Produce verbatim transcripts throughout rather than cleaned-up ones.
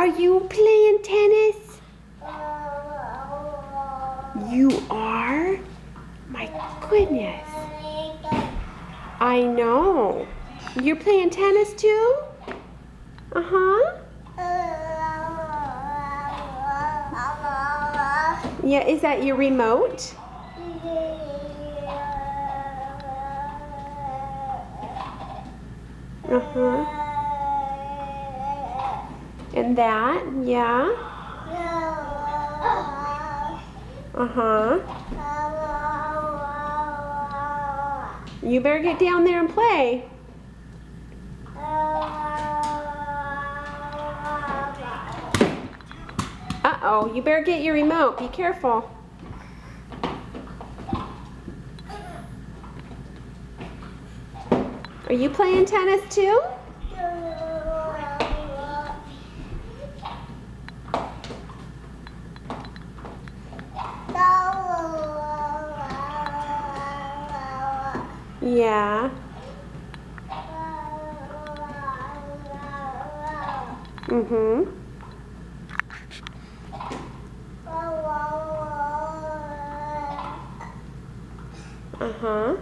Are you playing tennis? You are? My goodness. I know. You're playing tennis too? Uh-huh. Yeah, is that your remote? Uh-huh. And that, yeah. Uh-huh. You better get down there and play. Uh-oh, you better get your remote. Be careful. Are you playing tennis too? Yeah. Mm-hmm. Uh-huh.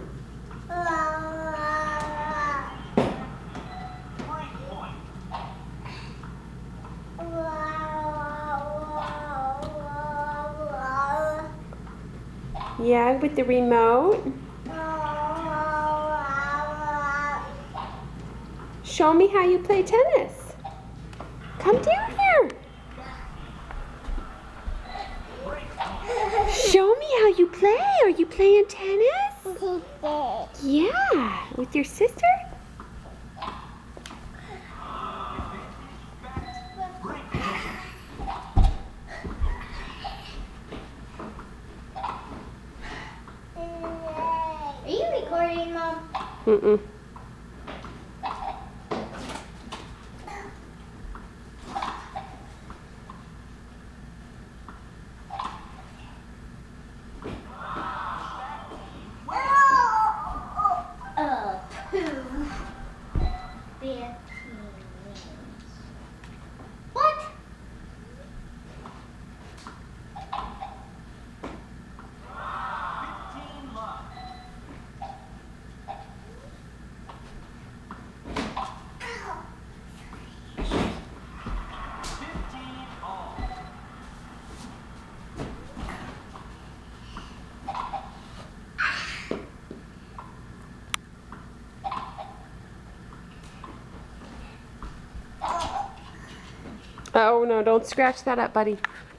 Yeah, with the remote. Show me how you play tennis. Come down here. Show me how you play. Are you playing tennis? Yeah, with your sister? Are you recording, Mom? Mm-mm. What? Oh no, don't scratch that up, buddy.